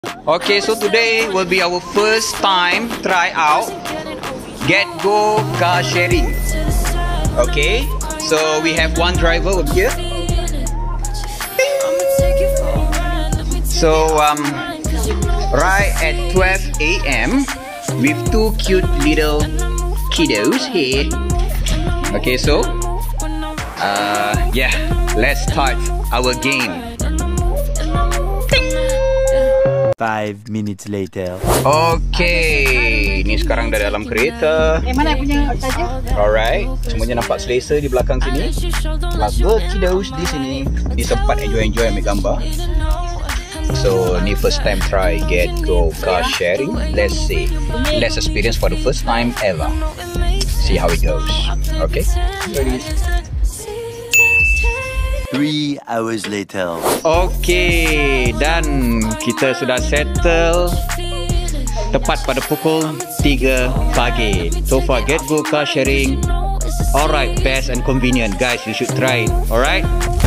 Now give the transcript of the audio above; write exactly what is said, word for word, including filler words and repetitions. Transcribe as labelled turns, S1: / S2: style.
S1: Okay, so today will be our first time try out Getgo car sharing. Okay, so we have one driver over here. So um, right at twelve A M with two cute little kiddos here. Okay, so uh, yeah, let's start our game.
S2: Five minutes later.
S1: Okay, ni sekarang dah dalam kereta.
S3: Eh, mana punya saja?
S1: Alright, semuanya nampak selesa di belakang sini. Plus the kiddos di sini. Ni sempat enjoy-enjoy ambil gambar. So, ni first time try Getgo car sharing. Let's see. Let's experience for the first time ever. See how it goes. Okay. Ready?
S2: Three hours later.
S1: Okay, dan kita sudah settle tepat pada pukul tiga pagi. So far, Getgo car sharing, alright, best and convenient. Guys, you should try it. Alright.